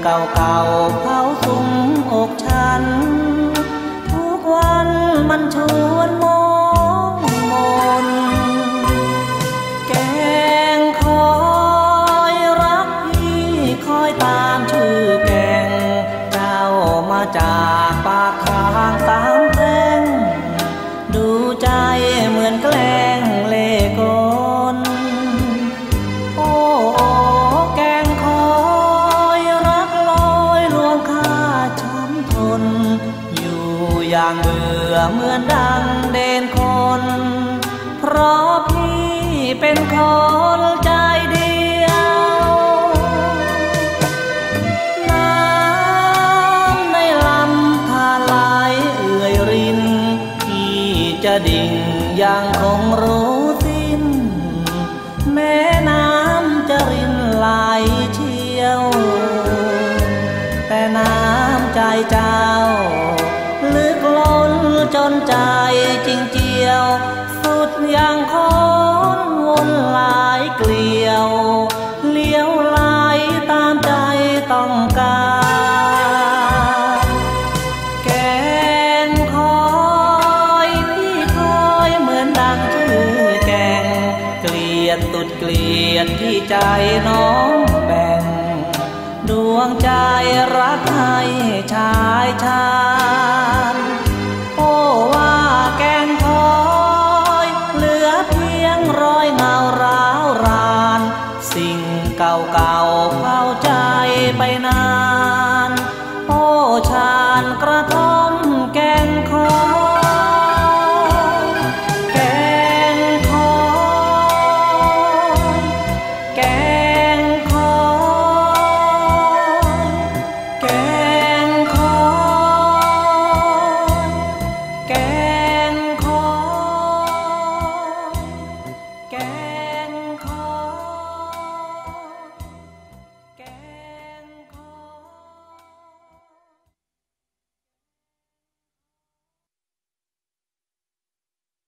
เก่าๆเผาสุมอกฉันทุกวันมันชวนมองมนแกงคอยรักพี่คอยตามชื่อแกงเจ้ามาจากปากทางสามแพร่งดูใจเหมือนแกล้งเล่กลโอ้แกงคอยรักลอยลวงข้าช้ำทนอยู่อย่างเบื่อเหมือนดังเด่นคนเพราะพี่เป็นคนใจเดียวน้ำในลำพาไหลเอื่อยรินที่จะดิ่งยังคงรู้สิ้นแม้น้ำจะรินไหลเชี่ยวแต่น้ำใจเจ้าลึกล้นจนใจจริงเจียวสุดยังคนวนหลายเกลียวเลี้ยวไหลตามใจต้องการแกงคอยพี่คอยเหมือนดังชื่อแกงเกลียดสุดเกลียดที่ใจน้องแบ่งดวงใจรักให้ชายชา